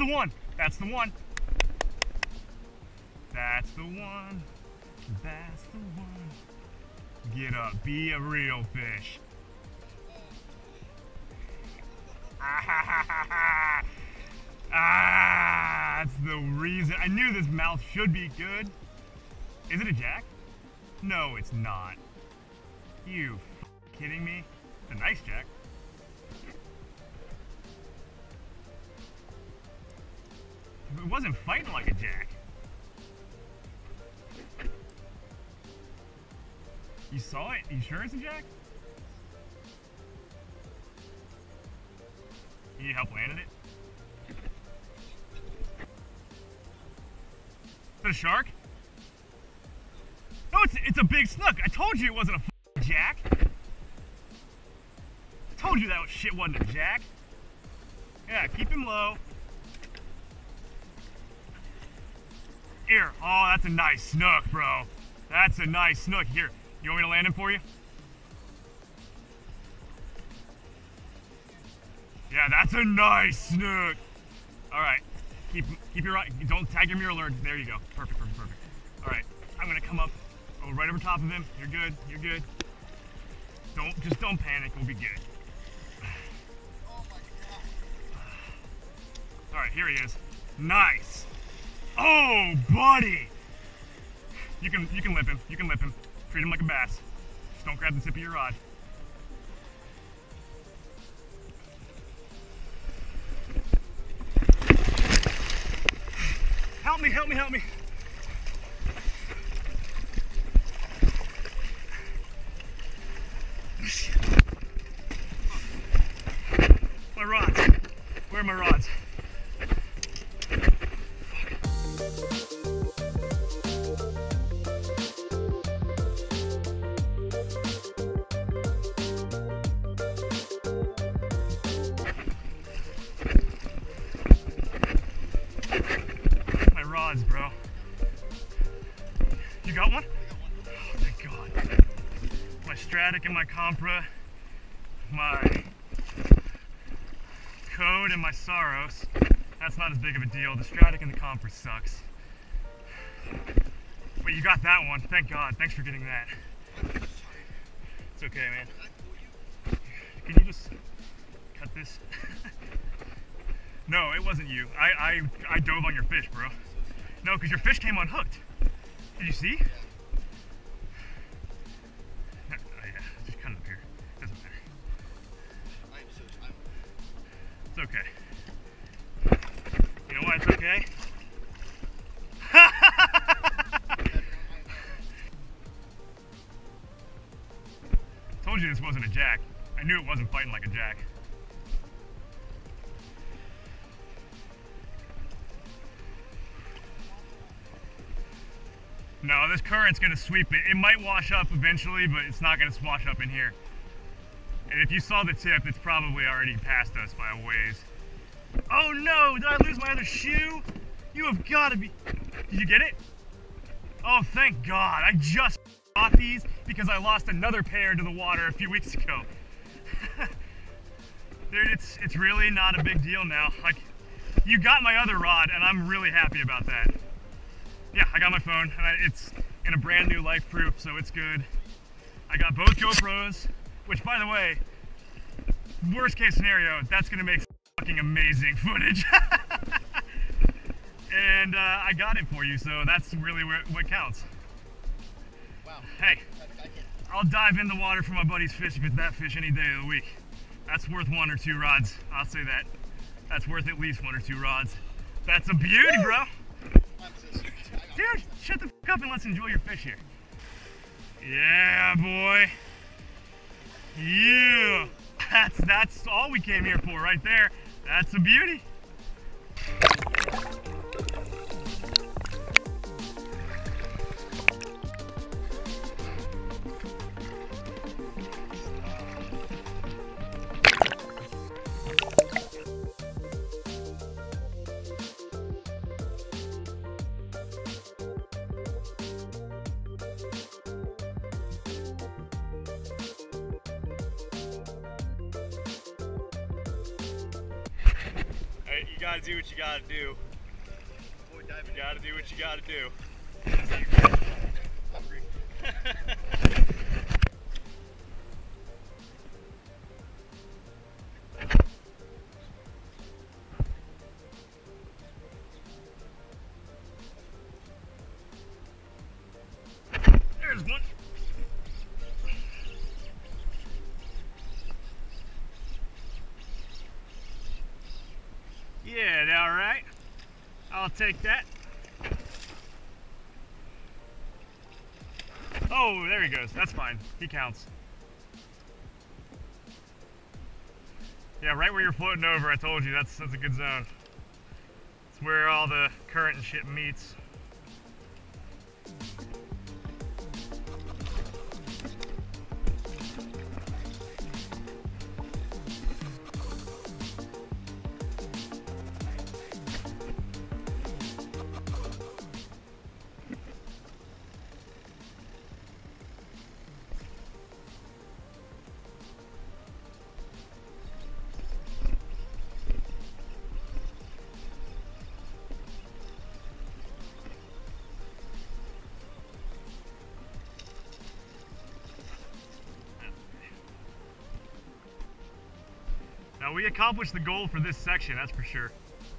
the one. That's the one. That's the one. That's the one. Get up. Be a real fish. Ah, that's the reason. I knew this mouth should be good. Is it a jack? No, it's not. You kidding me? It's a nice jack. It wasn't fighting like a jack. You saw it? You sure it's a jack? You need help landing it? Is it a shark? No, it's a big snook. I told you it wasn't a jack. I told you that shit wasn't a jack. Yeah, keep him low. Here. Oh, that's a nice snook, bro. That's a nice snook. Here, you want me to land him for you? Yeah, that's a nice snook. All right, keep your eye. Don't tag your mirror alert. There you go. Perfect, perfect, perfect. All right, I'm gonna come up, go right over top of him. You're good. You're good. Just don't panic. We'll be good. Oh my God. All right, here he is. Nice. Oh, buddy. You can lip him. You can lip him. Treat him like a bass. Just don't grab the tip of your rod. Help me, help me, help me. My rods. Where are my rods? Bro. You got one? Oh, thank God. My Stratic and my Compra, my Code and my Saros. That's not as big of a deal. The Stratic and the Compra sucks. But you got that one. Thank God. Thanks for getting that. It's okay, man. Can you just cut this? No, it wasn't you. I dove on your fish, bro. No, because your fish came unhooked. Did you see? Yeah. Oh, yeah, just cut it up here. Doesn't matter. It's okay. You know why it's okay? Told you this wasn't a jack. I knew it wasn't fighting like a jack. No, this current's gonna sweep it. It might wash up eventually, but it's not gonna wash up in here. And if you saw the tip, it's probably already past us by a ways. Oh no, did I lose my other shoe? You have gotta be, did you get it? Oh, thank God. I just got these because I lost another pair into the water a few weeks ago. Dude, it's really not a big deal now. Like, you got my other rod and I'm really happy about that. Yeah, I got my phone, and it's in a brand new life proof, so it's good. I got both GoPros, which, by the way, worst case scenario, that's gonna make fucking amazing footage. And I got it for you, so that's really what counts. Wow. Hey, I'll dive in the water for my buddy's fish if it's that fish any day of the week. That's worth 1 or 2 rods. I'll say that. That's worth at least 1 or 2 rods. That's a beauty, bro. Dude, shut the fuck up and let's enjoy your fish here. Yeah, boy. Yeah. That's all we came here for right there. That's a beauty. gotta do what you gotta do. Boy, diving You gotta do what you gotta do. hungry. There's one. Yeah, all right. I'll take that. Oh, there he goes. That's fine. He counts. Yeah, right where you're floating over, I told you, that's a good zone. It's where all the current and shit meets. Now we accomplished the goal for this section, that's for sure.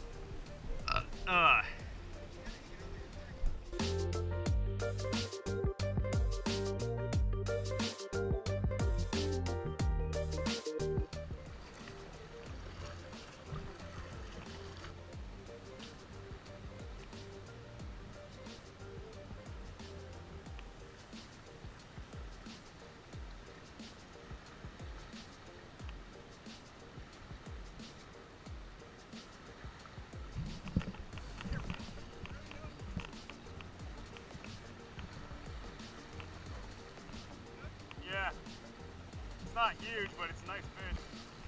Yeah, it's not huge, but it's a nice fish.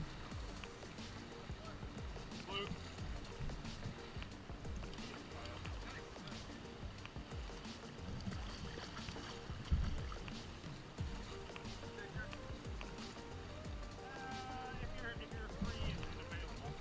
Blue. If you're free and available.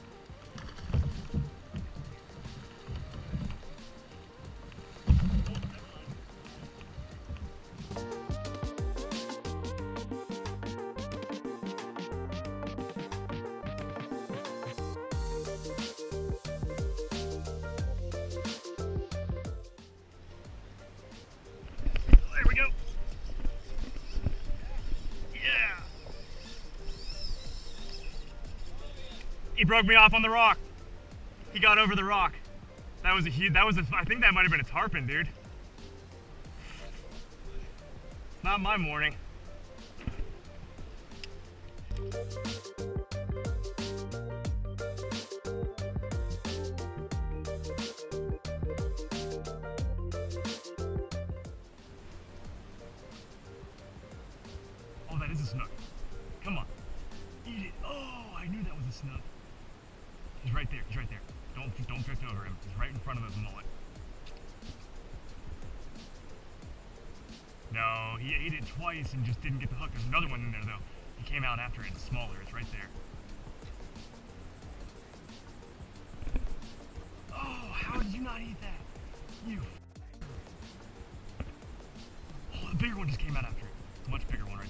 There we go. Yeah. He broke me off on the rock. He got over the rock. That was a huge, I think that might have been a tarpon, dude. Not my morning. Oh, that is a snook. Come on. Eat it. Oh, I knew that was a snook. He's right there. He's right there. Don't drift over him. He's right in front of those mullet. No, he ate it twice and just didn't get the hook. There's another one in there though. He came out after it. It's smaller. It's right there. Oh, how did you not eat that? You. Oh, the bigger one just came out after it. It's a much bigger one right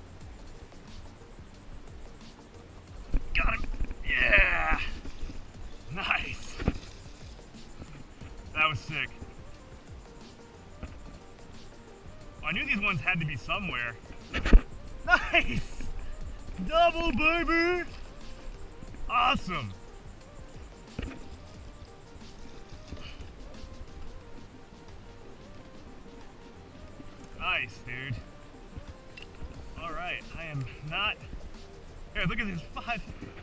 there. Got him. Yeah. Nice. That was sick. Well, I knew these ones had to be somewhere. Nice. Double, baby. Awesome. Nice, dude. All right, I am not. Here, look at this 5.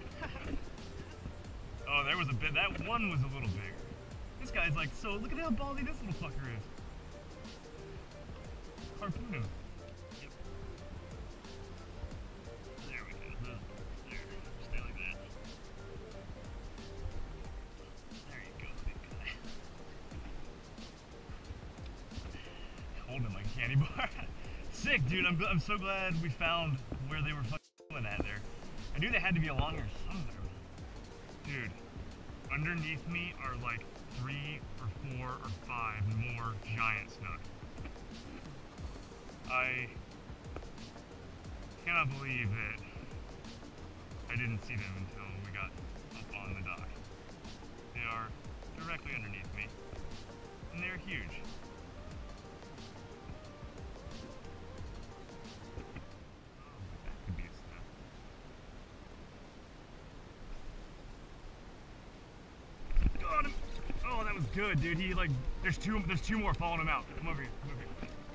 Oh, there was a bit. That one was a little bigger. This guy's like, so look at how ballsy this little fucker is. Harpoon him. Yep. There we go. There. Stay like that. There you go, big guy. Holding him like a candy bar. Sick, dude. I'm so glad we found where they were fucking at there. I knew they had to be along here somewhere. Dude, underneath me are like 3 or 4 or 5 more giant snook. I cannot believe that I didn't see them until we got up on the dock. They are directly underneath me, and they're huge. That could be a snook. Got him! Oh, that was good, dude. He like, there's two more following him out. Come over here, come over here.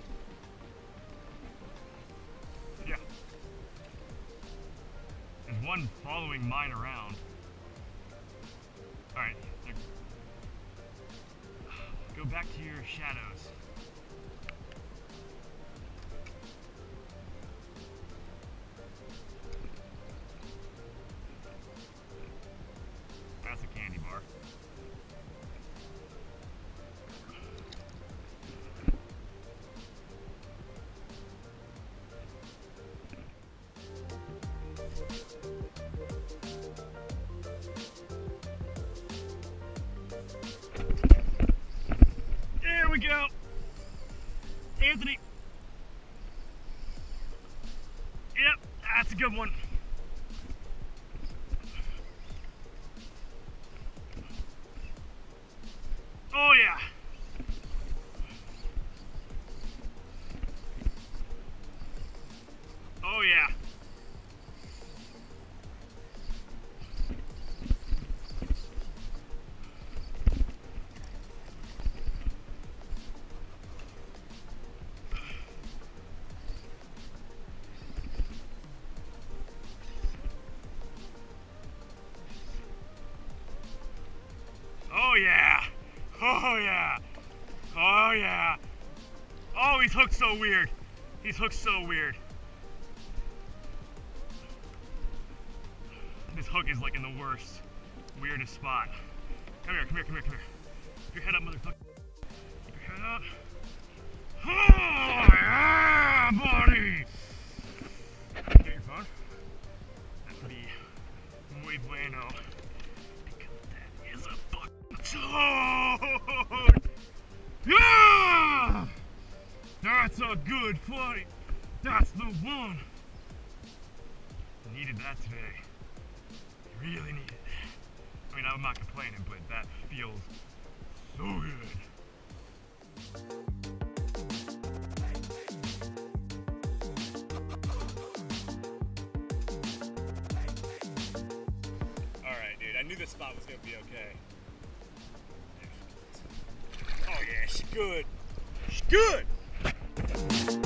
Yeah. There's one following mine around. Alright, go back to your shadows. That's a candy bar. There we go. Anthony. Yep, that's a good one. Oh yeah. Oh yeah. Oh yeah! Oh yeah! Oh yeah! Oh, he's hooked so weird. He's hooked so weird. This hook is like in the worst, weirdest spot. Come here, come here, come here, come here. Keep your head up, motherfucker. Keep your head up. Oh yeah, buddy! Get your phone. That would be muy bueno. Is a fucking toad! Yeah! That's a good fight. That's the one. Needed that today. Really needed it. I mean, I'm not complaining, but that feels so good. Alright, dude, I knew this spot was gonna be okay. Oh yeah, she's good. She's good!